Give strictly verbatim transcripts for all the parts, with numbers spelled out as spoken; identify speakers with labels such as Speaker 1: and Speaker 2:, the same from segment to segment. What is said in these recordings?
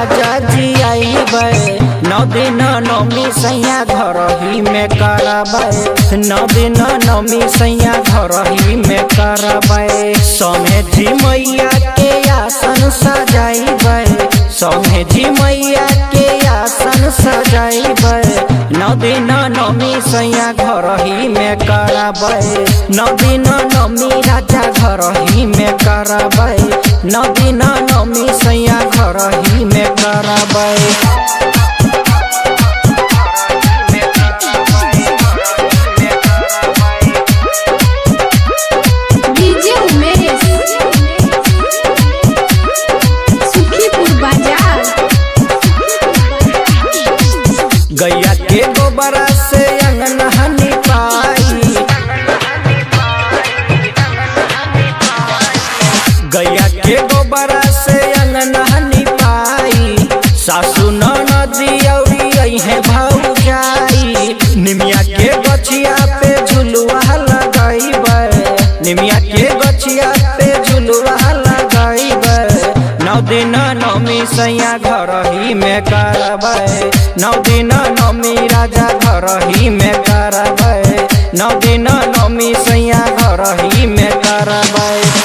Speaker 1: राजा जी आइबे नौ दिन नौमी सैया घर ही में करबै नौ दिन नौमी सैया घर ही में करबै संगे जी मैया के आसन सजाइबै संगे जी मैया के आसन सजाइबै नौ दिन नौमी सैया घर ही में करबै नौ दिन नौमी राजा घर ही में करबै नौ दिन नौमी सैया घर ही में करबै। गैया के गोबरा से अंगना निपाई गैया के गोबरा से अंगना निपाई सासु ननदी औरी है भौजाई निमिया के गछिया पे झुलुआ लगाइबै निमिया के गछिया पे झुलुआ लगाइबै नौ दिन नौमी सैया घर ही में करबै नौ दिन नौमी राजा घर ही में करबै नौ दिन नौमी सैया घर ही में करबै।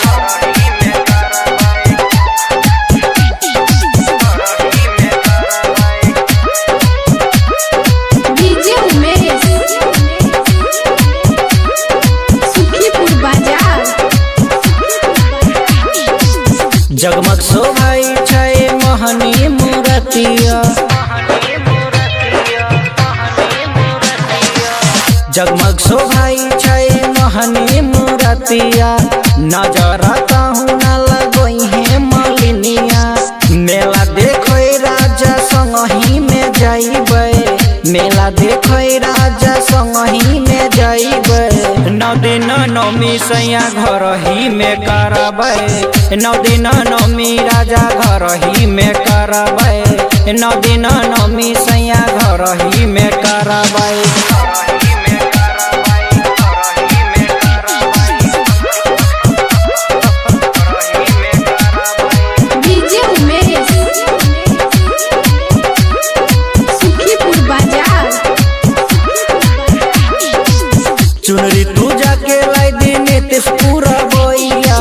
Speaker 1: जगमग शोभाई छै मोहनी मूर्तिया जगमग शोभाई छै मोहनी मूर्तिया नजर कहूँ न लगोई है मलिनिया मेला देखो राजा संगही में जाइबै मेला देखो राजा संगही में जाइबै नौ दिन नौमी सैया घर ही में करबै नौ दिन नौमी राजा घर ही में करबै नौ दिन नौमी सैया घर ही में करबै। चुनरी तू जाके लाई दी नीतीश पूरा बोइया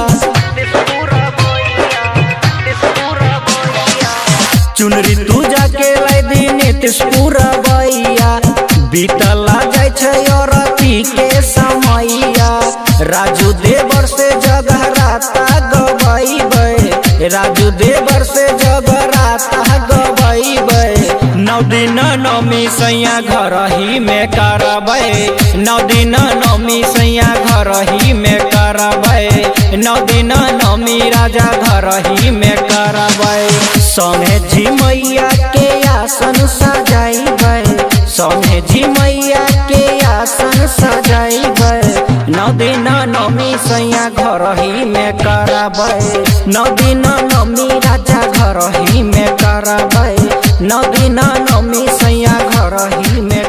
Speaker 1: चुनरी तू जाके लाई दी नीतीश पूरा बोइया बीतला जाय छै औरती के समैया राजू देवर से जगराता गबैबै राजू देवर से जगराता गबैबै नौ दिन नौमी सैया घर ही में करबै नौ दिन नौमी सैया घर ही में करबै नौ दिन नौमी राजा घर ही में करबै संगे जी मैया के आसन सजाइबै संगे जी मैया के आसन सजाइबै नौ दिन नौमी सैया घर ही में करबै नौ दिन नौमी राजा घर ही में करबै नौ दिन नौमी सैया घर ही में